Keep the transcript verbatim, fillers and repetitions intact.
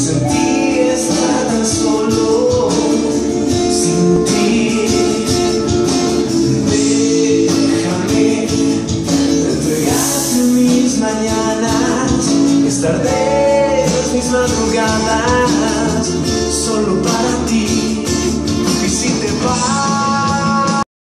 sentí estar tan solo sin ti. Déjame entregarte mis mañanas, mis tardes, mis madrugadas, solo para